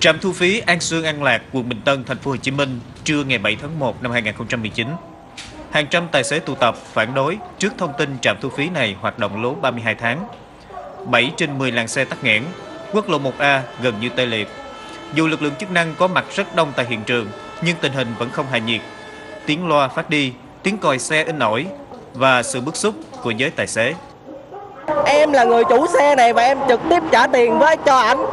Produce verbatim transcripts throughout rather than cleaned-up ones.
Trạm thu phí An Sương An Lạc, quận Bình Tân, thành phố Hồ Chí Minh, trưa ngày bảy tháng một năm hai nghìn không trăm mười chín. Hàng trăm tài xế tụ tập phản đối trước thông tin trạm thu phí này hoạt động lố ba mươi hai tháng. bảy trên mười làn xe tắc nghẽn, quốc lộ một A gần như tê liệt. Dù lực lượng chức năng có mặt rất đông tại hiện trường, nhưng tình hình vẫn không hạ nhiệt. Tiếng loa phát đi, tiếng còi xe in ỏi và sự bức xúc của giới tài xế. Em là người chủ xe này và em trực tiếp trả tiền với cho ảnh.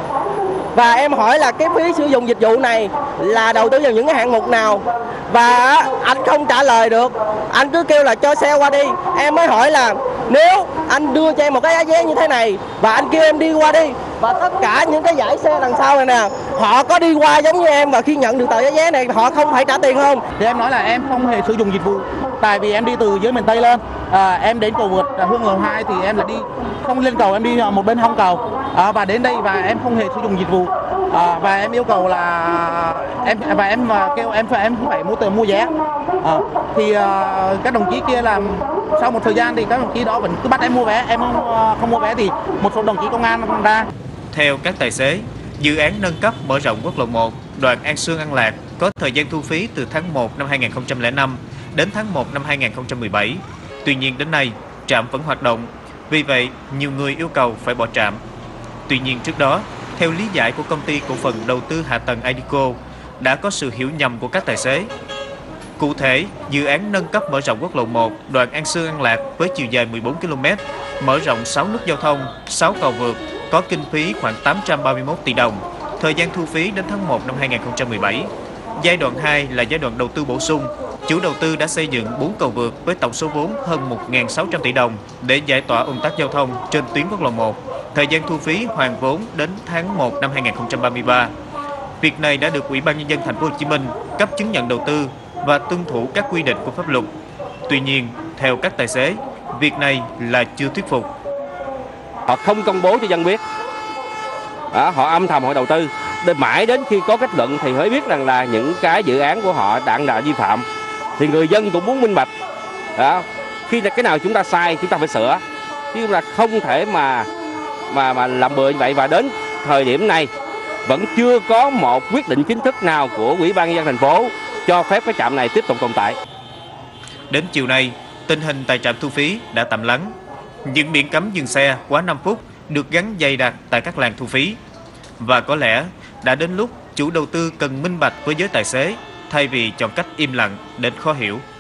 Và em hỏi là cái phí sử dụng dịch vụ này là đầu tư vào những cái hạng mục nào, và anh không trả lời được. Anh cứ kêu là cho xe qua đi. Em mới hỏi là nếu anh đưa cho em một cái giá vé như thế này và anh kêu em đi qua đi, và tất cả những cái dãy xe đằng sau này nè, họ có đi qua giống như em, và khi nhận được tờ giá vé này họ không phải trả tiền không? Thì em nói là em không hề sử dụng dịch vụ, tại vì em đi từ dưới miền Tây lên, à, em đến cầu vượt Hương Lộ hai thì em là đi không lên cầu, em đi một bên hông cầu, à, và đến đây và em không hề sử dụng dịch vụ, à, và em yêu cầu là em và em kêu em phải em phải mua tiền mua vé, à, thì à, các đồng chí kia làm sau một thời gian thì các đồng chí đó vẫn cứ bắt em mua vé, em không, không mua vé thì một số đồng chí công an ra. Theo các tài xế, dự án nâng cấp mở rộng quốc lộ một đoạn An Sương An Lạc có thời gian thu phí từ tháng một năm hai nghìn không trăm lẻ năm đến tháng một năm hai nghìn không trăm mười bảy. Tuy nhiên đến nay, trạm vẫn hoạt động. Vì vậy, nhiều người yêu cầu phải bỏ trạm. Tuy nhiên trước đó, theo lý giải của công ty cổ phần đầu tư hạ tầng Idico, đã có sự hiểu nhầm của các tài xế. Cụ thể, dự án nâng cấp mở rộng quốc lộ một đoạn An Sương An Lạc với chiều dài mười bốn ki lô mét, mở rộng sáu nút giao thông, sáu cầu vượt, có kinh phí khoảng tám trăm ba mươi mốt tỷ đồng, thời gian thu phí đến tháng một năm hai nghìn không trăm mười bảy. Giai đoạn hai là giai đoạn đầu tư bổ sung. Chủ đầu tư đã xây dựng bốn cầu vượt với tổng số vốn hơn một nghìn sáu trăm tỷ đồng để giải tỏa ùn tắc giao thông trên tuyến quốc lộ một. Thời gian thu phí hoàn vốn đến tháng một năm hai nghìn không trăm ba mươi ba. Việc này đã được Ủy ban Nhân dân thành phố Hồ Chí Minh cấp chứng nhận đầu tư và tuân thủ các quy định của pháp luật. Tuy nhiên, theo các tài xế, việc này là chưa thuyết phục. Họ không công bố cho dân biết, à, họ âm thầm họ đầu tư, để mãi đến khi có kết luận thì mới biết rằng là những cái dự án của họ đang là vi phạm. Thì người dân cũng muốn minh bạch, à, khi cái nào chúng ta sai chúng ta phải sửa, chứ là không thể mà mà mà làm bừa như vậy. Và đến thời điểm này vẫn chưa có một quyết định chính thức nào của Ủy ban Nhân dân thành phố cho phép cái trạm này tiếp tục tồn tại. Đến chiều nay, tình hình tại trạm thu phí đã tạm lắng. Những biển cấm dừng xe quá năm phút được gắn dày đặc tại các làn thu phí. Và có lẽ đã đến lúc chủ đầu tư cần minh bạch với giới tài xế thay vì chọn cách im lặng đến khó hiểu.